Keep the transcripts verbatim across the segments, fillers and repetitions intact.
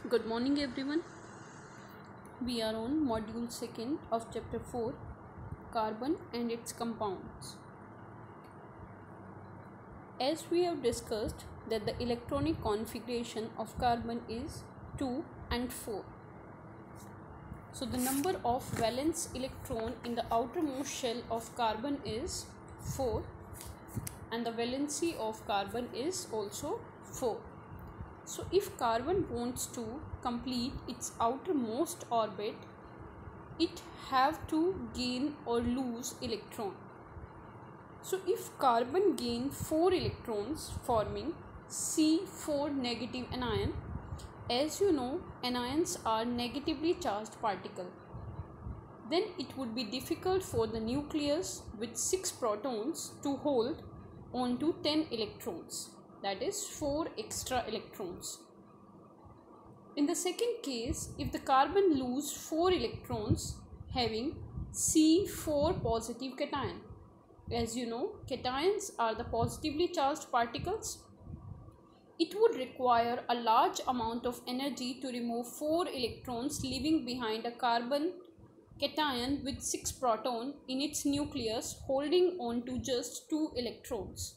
Good morning everyone. We are on module second of chapter four, carbon and its compounds. As we have discussed that the electronic configuration of carbon is two and four. So the number of valence electron in the outermost shell of carbon is four and the valency of carbon is also four. So if carbon wants to complete its outermost orbit, it have to gain or lose electron. So if carbon gain four electrons forming C four negative anion, as you know anions are negatively charged particle, then it would be difficult for the nucleus with six protons to hold on to ten electrons. That is four extra electrons. In the second case, if the carbon lose four electrons having C four positive cation, as you know cations are the positively charged particles, it would require a large amount of energy to remove four electrons, leaving behind a carbon cation with six protons in its nucleus holding on to just two electrons.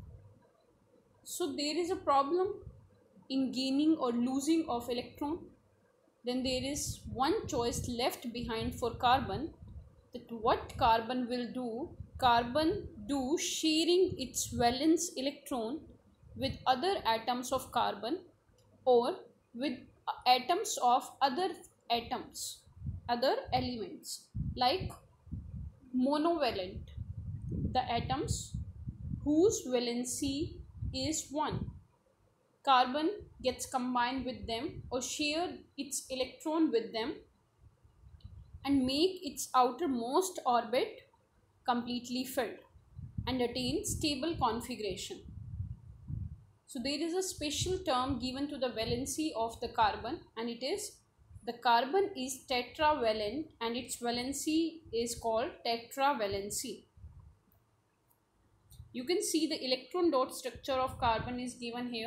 So there is a problem in gaining or losing of electron. Then there is one choice left behind for carbon, that what carbon will do. Carbon do sharing its valence electron with other atoms of carbon or with atoms of other atoms, other elements like monovalent, the atoms whose valency is one. Carbon gets combined with them or share its electron with them and make its outermost orbit completely filled and attain stable configuration. So there is a special term given to the valency of the carbon, and it is the carbon is tetravalent and its valency is called tetravalency. You can see the electron dot structure of carbon is given here.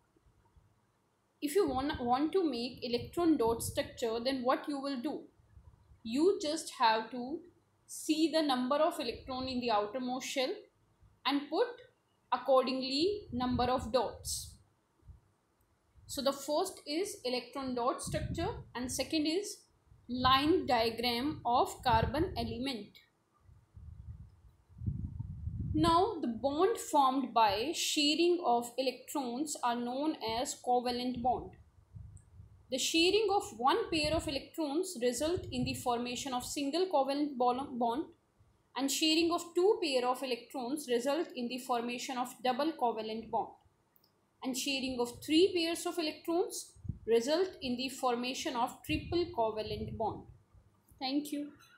If you want, want to make electron dot structure, then what you will do? You just have to see the number of electron in the outermost shell and put accordingly number of dots. So the first is electron dot structure and second is line diagram of carbon element. Now the bond formed by sharing of electrons are known as covalent bond. The sharing of one pair of electrons result in the formation of single covalent bond, and sharing of two pair of electrons result in the formation of double covalent bond, and sharing of three pairs of electrons result in the formation of triple covalent bond. Thank you.